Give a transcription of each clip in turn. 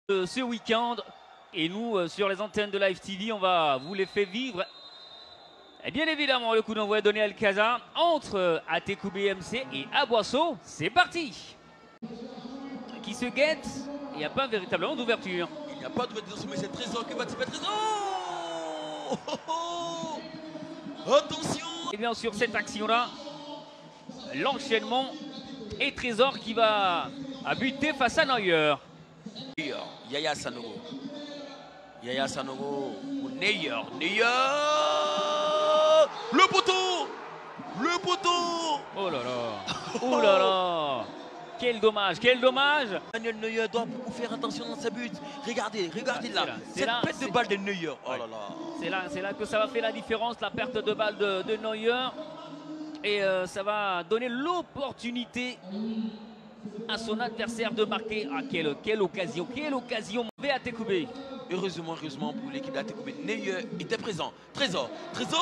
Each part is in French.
ce week-end. Et nous, sur les antennes de Live TV, on va vous les faire vivre. Et bien évidemment, le coup d'envoi est donné à Alcazar entre Ateku BMC et Aboisseau. C'est parti. Qui se guette. Il n'y a pas véritablement d'ouverture. Il n'y a pas d'ouverture, mais c'est Trésor qui va tirer. Trésor. Attention. Et bien sur cette action-là, l'enchaînement et Trésor qui va buter face à Neuer. Yaya Sanogo. Yaya Sanogo pour Neuer. Neuer. Le poteau. Le poteau. Oh là là. Oh là là. Quel dommage, quel dommage. Manuel Neuer doit beaucoup faire attention dans sa but. Regardez, regardez là. Cette là, perte de balle de Neuer. Oh là là. C'est là que ça va faire la différence, la perte de balle de Neuer. Et ça va donner l'opportunité à son adversaire de marquer. Ah, quelle occasion, mauvais à Tekoubé. Heureusement pour l'équipe d'Atekoubé, Neuer était présent. Trésor, Trésor.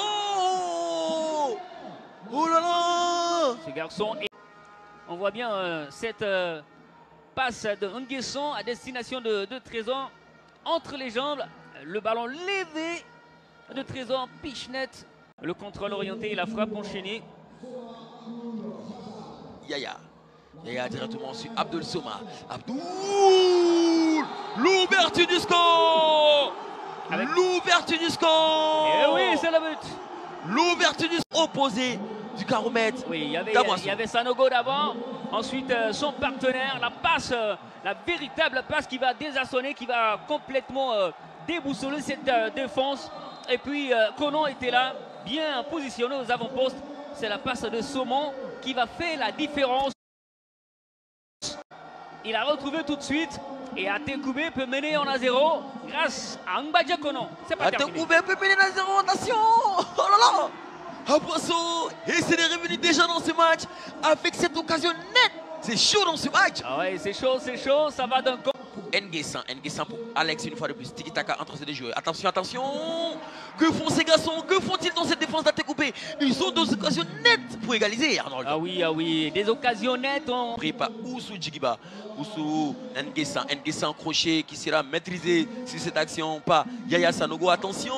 Oh là là. Ce garçon, on voit bien cette passe de Nguesson à destination de Trésor. Entre les jambes, le ballon levé de Trésor, Pichenette. Le contrôle orienté et la frappe enchaînée. Yaya. Yaya directement sur Abdul Soma. Abdul. L'ouverture du score. L'ouverture du score. Et oui, c'est le but. L'ouverture du score opposé du caromètre. Oui, il y avait Sanogo d'abord. Ensuite, son partenaire, la passe, la véritable passe qui va désassonner, qui va complètement déboussoler cette défense. Et puis, Conan était là, bien positionné aux avant-postes. C'est la passe de Saumon qui va faire la différence. Il a retrouvé tout de suite. Et Atekoubé peut mener en 1-0 grâce à Mbadja Conan. C'est pas terminé. Atekoubé peut mener en 1-0, attention. Oh là là. Aboisseau, et c'est revenu déjà dans ce match avec cette occasion nette. C'est chaud dans ce match. Ah ouais, c'est chaud, ça va d'un coup. Nguessan pour Alex une fois de plus. Tiki-taka entre ces deux joueurs. Attention, attention. Que font ces garçons? Que font-ils dans cette défense d'Atekoubé? Ils ont des occasions nettes pour égaliser, Arnold. Ah oui, des occasions nettes. Pris par Oussou Djigiba. Oussou Nguessan crochet qui sera maîtrisé sur cette action par Yaya Sanogo. Attention.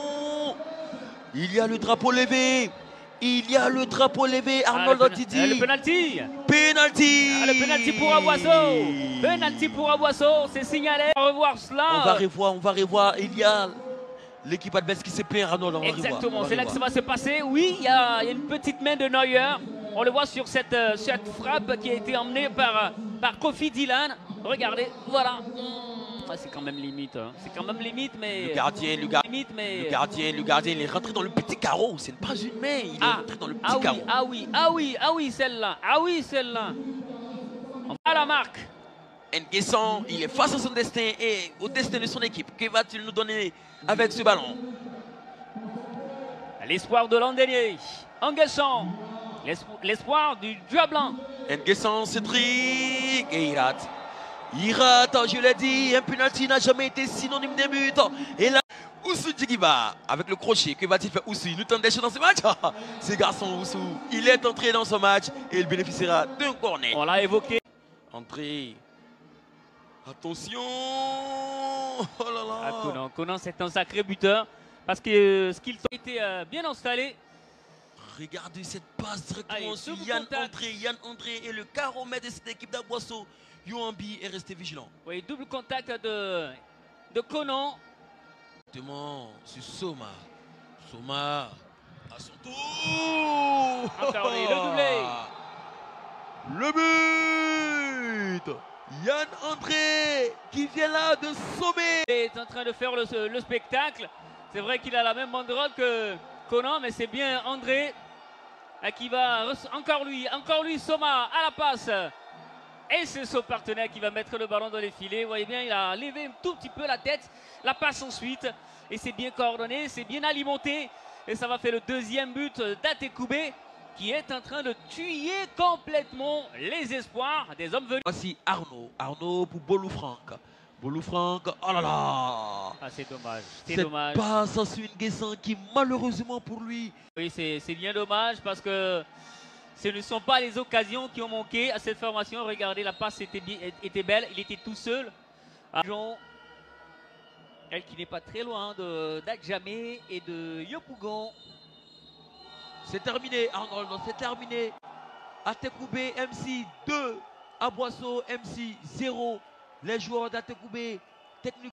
Il y a le drapeau levé. Il y a le drapeau levé, Arnold Didi. Le penalty. Penalty. Le penalty pour Aboisseau. Penalty pour Aboisseau, c'est signalé. On va revoir cela. On va revoir. Il y a l'équipe adverse qui s'est plaint, Arnold. Exactement, c'est là que ça va se passer. Oui, il y a une petite main de Neuer. On le voit sur cette frappe qui a été emmenée par Kofi Dylan. Regardez, voilà. C'est quand même limite. Hein. C'est quand même limite, mais. Le gardien, il est rentré dans le petit carreau. Ce n'est pas une main, il est rentré dans le petit carreau. Ah oui, celle-là. On va à la marque. Nguessan, il est face à son destin et au destin de son équipe. Que va-t-il nous donner avec ce ballon? L'espoir de l'an dernier. Nguessan. L'espoir du Diablan. Nguessan, Cédric, et il rate. Il rate, je l'ai dit, un penalty n'a jamais été synonyme de but. Et là, Oussou Djigiba, avec le crochet, que va-t-il faire Oussou? Il nous tente des choses dans ce match. Ce garçon Oussou, il est entré dans ce match et il bénéficiera d'un corner. On l'a évoqué. Entrée. Attention. Oh là là. Conan, c'est un sacré buteur. Parce que ce qu'il a été bien installé. Regardez cette passe directement sur Yann André et le caromètre de cette équipe d'Aboisseau. Yoambi est resté vigilant. Oui, double contact de Conan. Directement sur Soma. Soma à son tour. Encore le doublé. Le but. Yann André qui vient là de sommer. Il est en train de faire le spectacle. C'est vrai qu'il a la même banderole que Conan, mais c'est bien André qui va... Encore lui, Soma à la passe. Et c'est son partenaire qui va mettre le ballon dans les filets. Vous voyez bien, il a levé un tout petit peu la tête. La passe ensuite. Et c'est bien coordonné, c'est bien alimenté. Et ça va faire le deuxième but d'Atekoubé qui est en train de tuer complètement les espoirs des hommes venus. Voici Arnaud. Arnaud pour Bolou-Franck. Bolou-Franck, oh là là. Ah, c'est dommage. C'est dommage. Passe à Nguessan qui malheureusement pour lui. Oui, c'est bien dommage parce que ce ne sont pas les occasions qui ont manqué à cette formation. Regardez, la passe était belle, il était tout seul. Elle qui n'est pas très loin d'Adjamé et de Yopougon. C'est terminé, Arnold, c'est terminé. Atekoubé, MC 2, Aboisseau, MC 0. Les joueurs d'Atekoubé, technique.